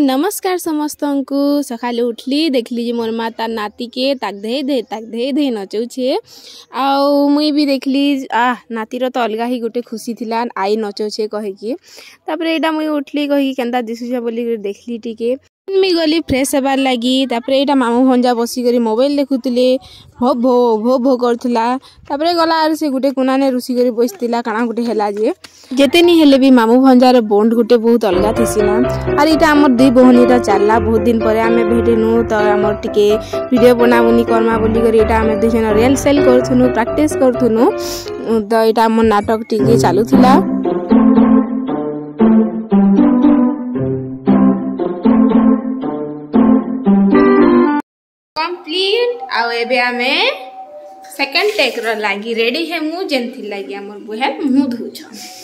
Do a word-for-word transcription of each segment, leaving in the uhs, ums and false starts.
नमस्कार समस्त को सका उठली देखली जे मोर माँ तार नाती के ताक धे धे ताक धे धे नचौछे आउ मुई भी देखली आ नातीर तो अलग ही गोटे खुशी थिला आई नचौछे कहिकी तापर एटा मुई उठली कही केनता दिसुछे बोली देखली टिके मी गली फ्रेश हेबार लगी तापर एटा मामू भंजा बसी करी मोबाइल देखुतले भो भो भो भो करथला तापर गला आर से गुटे कोनाने रुसी करी बसतिला काना गुटे हेला जे जेते नी हेले भी मामू भंजार बॉन्ड गुटे बहुत अलगा थिसी ना आर इटा हमर दुई बहनीटा चलला बहुत दिन परे आमे भेटेनु त हमर टिके वीडियो बनाबुनी कर्मा बोली करी एटा आमे दुई जन रियल सेल करथुनु प्रैक्टिस करथुनु त एटा हमर नाटक टिके चालुथिला कंप्लीट आउ एबे आमे सेकंड टेक र लागी रेडी है मु जेंथि लागी हमर बुहे मुंह धुछ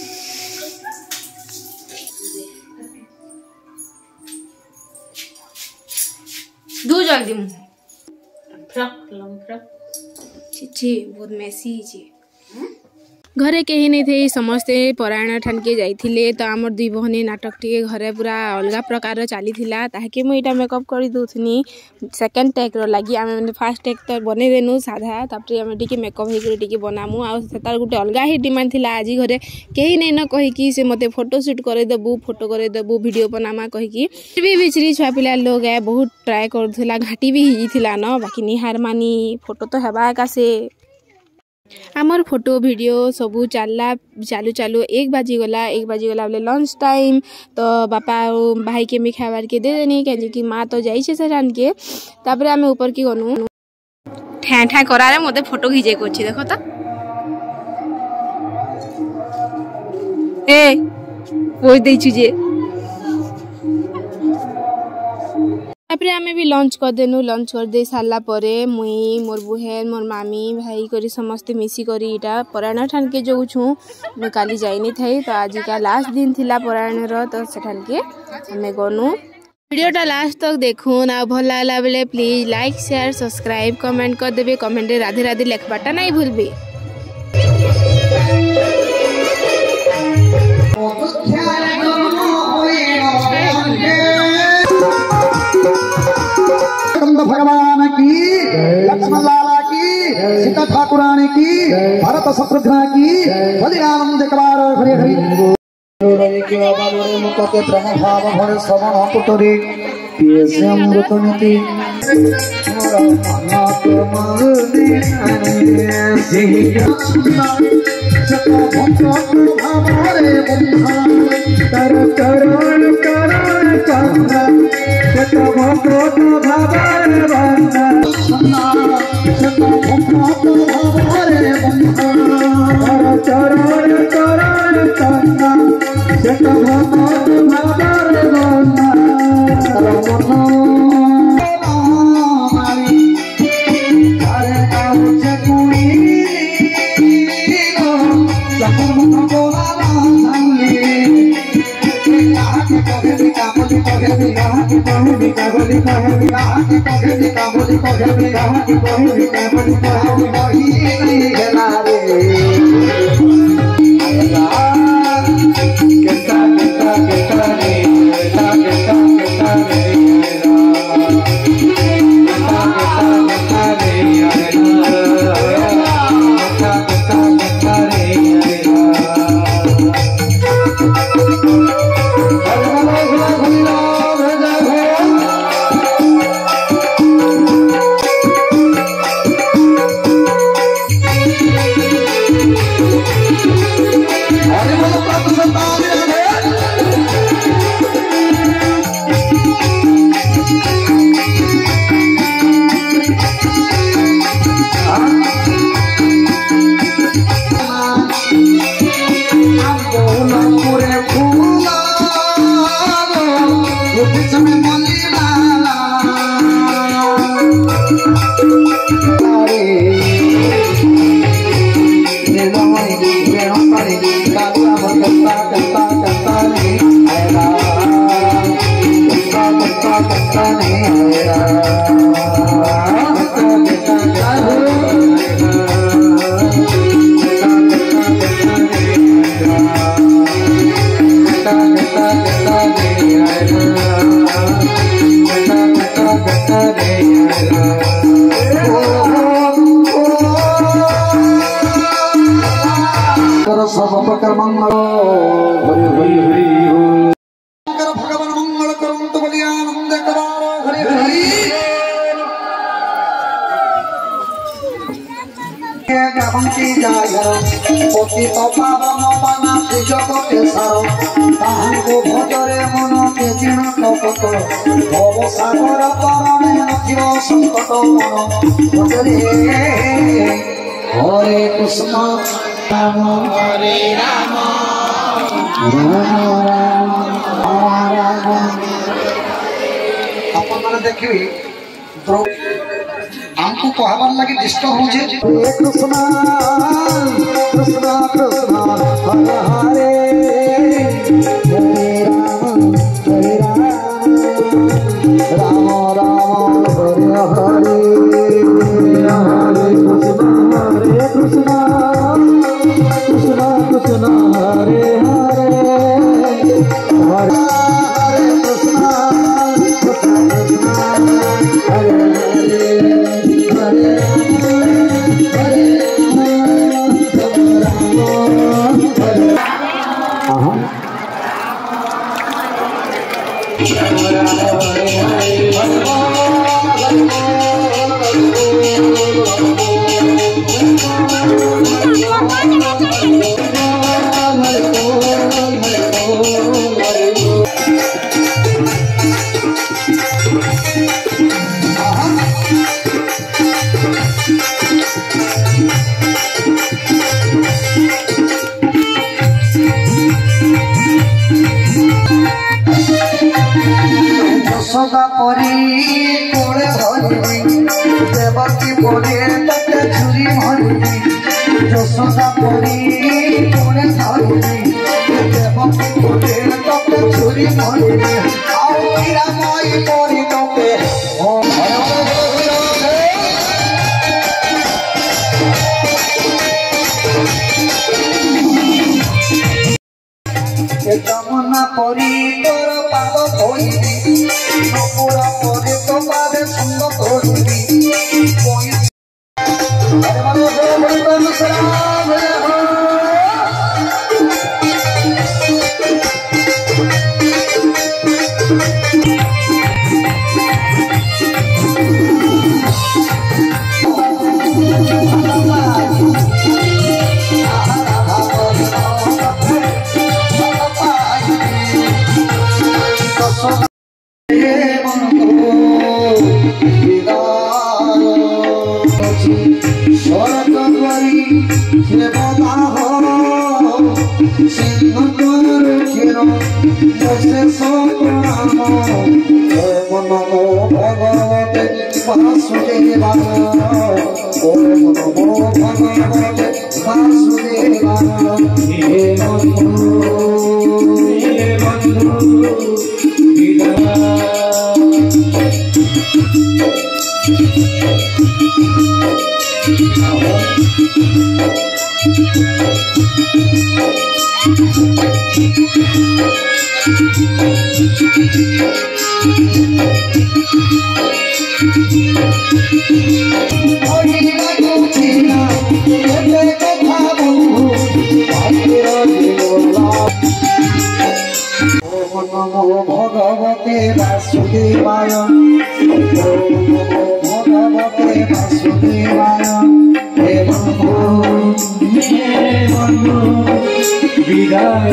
दो जल्दी मुंह फ्रक लम फ्रक छी छी बहुत मेसी छी घरे कहीं नहीं थे समस्ते परायण ठान के जाइथिले तो आमर दुई बहनी नाटक टिके घरे पूरा अलग प्रकार चली थिला ताकि मुई इटा मेकअप करी दोथनी सेकंड टेक रो लागि आमे माने फर्स्ट टेक तो बने देनु साधा तापर आमे टिके मेकअप हे करे टिके बनामु आ सेतार गुटे अलगा ही डिमांड थिला आज घरे केही नै न कहि कि से मते फोटो शूट करे देबु फोटो करे देबु वीडियो बनामा कहि कि भी बिचरी छुआ पिला लोग है बहुत ट्राई करथला घाटी भी हिजी थिला न बाकी निहार मानी फोटो तो हेबा का से आमर फोटो वीडियो सबू चलला चालू चालू एक बाजी गला एक बाजी गला बोले लंच टाइम तो बापा भाई के मी खाबार के दे देनी कहे कि माँ तो जाइछे सेठान के तापर आमे ऊपर की गनु ठा ठा करारे मते फोटो खिचे कोछि देखो त ए ओइ देछु जे तापर आमे भी लंच कर देनु लंच कर दे साला परे मुई मोर बुहेन मोर मामी भाई करी समस्त मिसी करी इटा परायण ठान के जो छु मैं काली जाइनी थाई तो आज का लास्ट दिन थिला परायण रो तो सेठान के हमें गनु वीडियोटा लास्ट तक देखुन आ भल लागला बेले please like share subscribe comment कर देबे कमेंट रे राधे राधे लिखबाटा नहीं भूलबे भगवान की लक्ष्मण लाला की सीता ठाकुरानी की भरत शत्रुघ्न की बलिराम जकबार हरि हरि के बाबा मुख के ब्रह्म भाव भरे श्रवण कुटरे पियसे अमृत नीति नाथ मारने सत भक्त भावरे बंधा कर करण करण चंद्र सत भक्त भावरे बंधा सत भक्त भावरे बंधा कर चरण करण चंद्र सत भक्त भावरे बंधा Kita kita kita खंती जागर पतित पावन पाना जगते सार ताहांको भजरे मन के दिन कपट भव सागर तरणे नथिव संकट मन भजरे हरे कृष्ण राम हरे राम राम राम राम। अपन माने देखिए हमको कहबार लगे डिस्टर्ब हो जे कृष्ण कृष्ण कृष्ण हरे हरे हरे राम हरे राम राम राम हरे हरे हरे कृष्ण हरे कृष्ण कृष्ण कृष्ण हरे हरे हरे हरे कृष्ण कृष्ण कृष्ण हरे सदा परी कोले धरनी देवकी परे तते छुरी मारनी यशोदा परी कोले धरनी देवकी परे तते छुरी मारनी आओ मीरा माई परी तते ओ जमुना परी तोर पाद धोइबी नपुरा परी तो पादे संग धोइबी अरे मारे बड़े बड़े प्रेम सलाम भगवते वासुदेवाय भगवते वासुदेवाय हे बंधु हे बंधु विदाय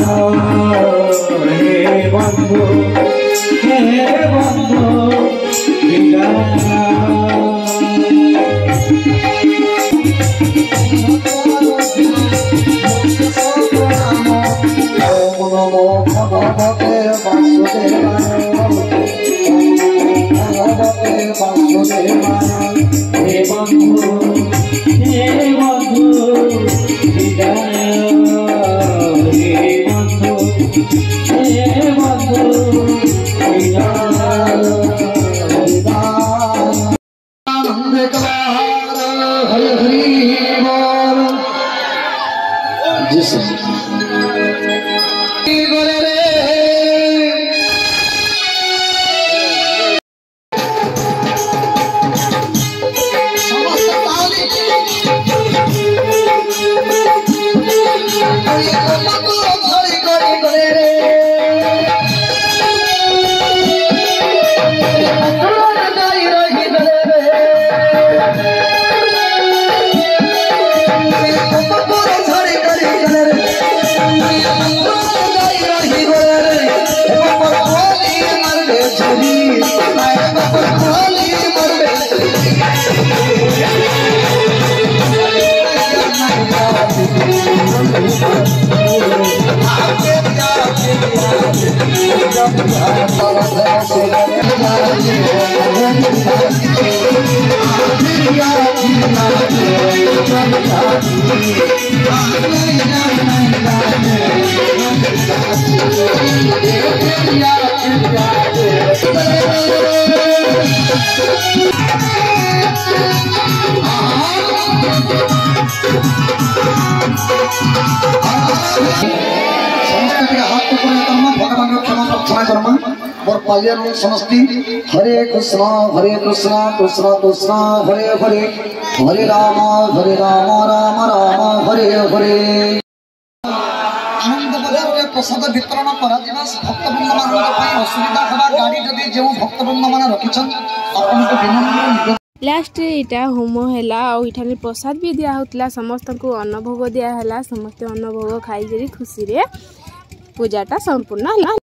हे बंधु हे बंधु विदाय भगवते वासुदेवाय भगवते वासुदेवाय हे बंधु हे बंधु विदाय हे बंधु हे बंधु विदाय आनंद कबार हरि हरि बोल जिस Hare हाथ कर्म भगवान क्षमा प्रार्थना कर्म मोर पालिया समस्ती हरे कृष्ण हरे कृष्ण कृष्ण कृष्ण हरे हरे हरे राम हरे राम राम राम हरे हरे आनंद बजार रे प्रसाद वितरण करा दिबा भक्तवृंद मान असुविधा हवा गाड़ी जदि जो भक्तवृंद मान रखिछन आपन को विनम्र लास्ट इटा होम है और प्रसाद भी दिया होता समस्त को अन्न भोग दिया है समस्त अन्न भोग खाई खुशी रे पूजाटा संपूर्ण है।